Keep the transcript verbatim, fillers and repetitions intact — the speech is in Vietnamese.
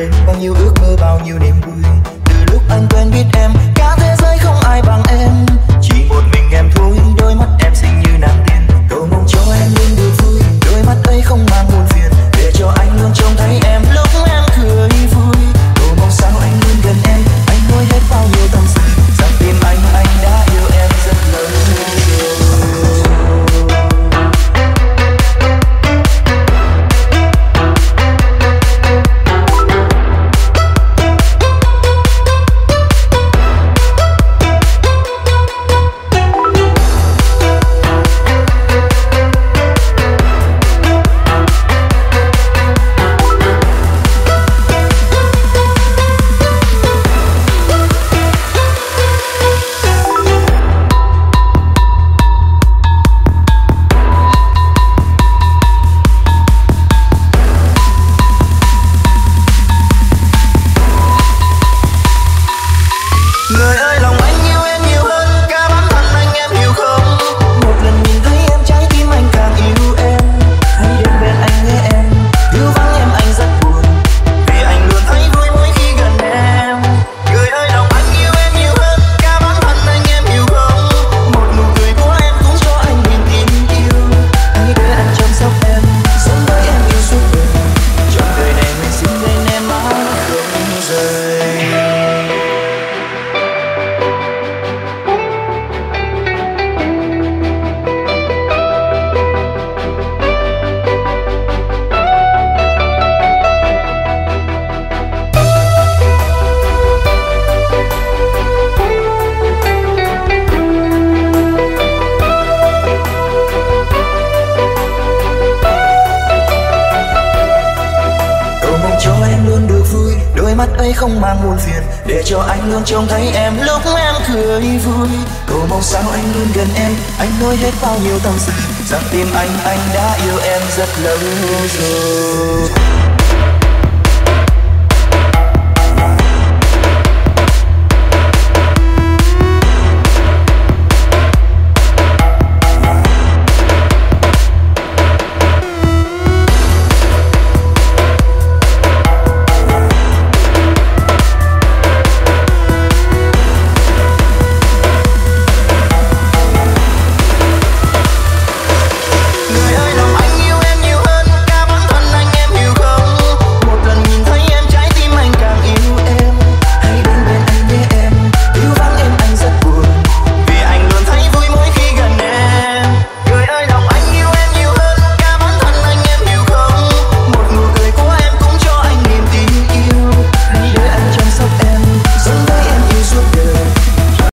đến bao nhiêu ước mơ, bao nhiêu niềm vui. Từ lúc anh quen biết em, cả thế giới không ai bằng em, chỉ một mình em thôi. Đôi mắt em xinh như nàng tiên, cầu mong cho em luôn được vui. Đôi mắt ấy không mang buồn phiền, để cho anh luôn trông thấy em lúc em cười vui. Cầu mong sao anh luôn gần em, anh nói hết bao nhiêu tâm sự, rằng tim anh anh đã yêu em rất lâu rồi. Không mang buồn phiền, để cho anh luôn trông thấy em lúc em cười vui. Cầu mong sao anh luôn gần em, anh nói hết bao nhiêu tâm sự, rằng tim anh anh đã yêu em rất lâu rồi.